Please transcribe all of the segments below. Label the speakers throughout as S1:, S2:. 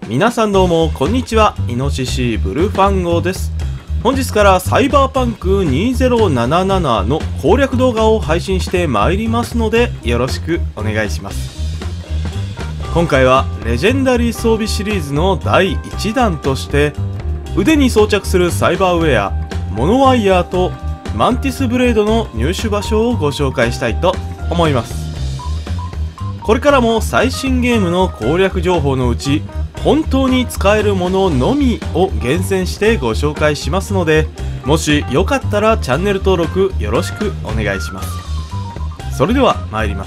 S1: 皆さんどうもこんにちは。イノシシブルファンゴです。本日からサイバーパンク2077の攻略動画を配信してまいりますのでよろしくお願いします。今回はレジェンダリー装備シリーズの第1弾として腕に装着するサイバーウェアモノワイヤーとマンティスブレードの入手場所をご紹介したいと思います。これからも最新ゲームの攻略情報のうち本当に使えるもののみを厳選してご紹介しますので、もしよかったらチャンネル登録よろしくお願いします。それでは参ります。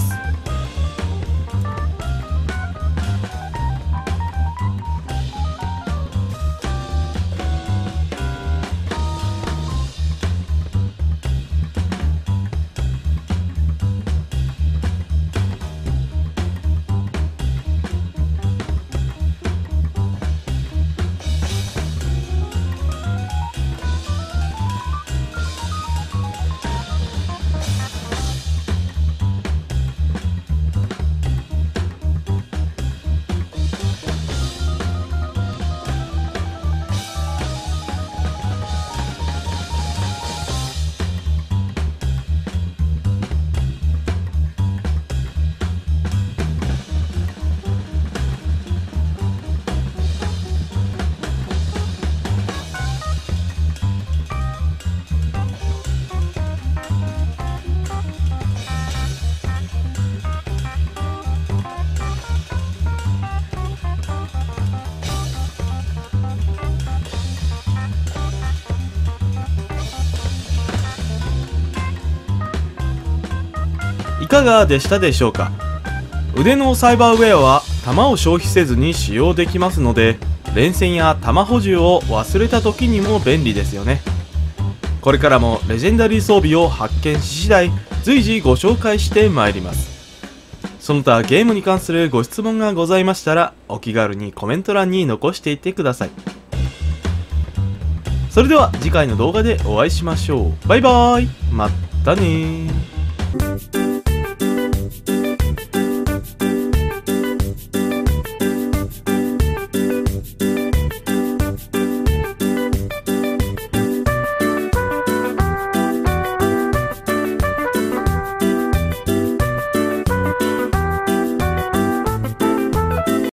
S1: いかがでしたでしょうか。腕のサイバーウェアは弾を消費せずに使用できますので、連戦や弾補充を忘れた時にも便利ですよね。これからもレジェンダリー装備を発見し次第随時ご紹介してまいります。その他ゲームに関するご質問がございましたらお気軽にコメント欄に残していってください。それでは次回の動画でお会いしましょう。バイバーイ、まったねー。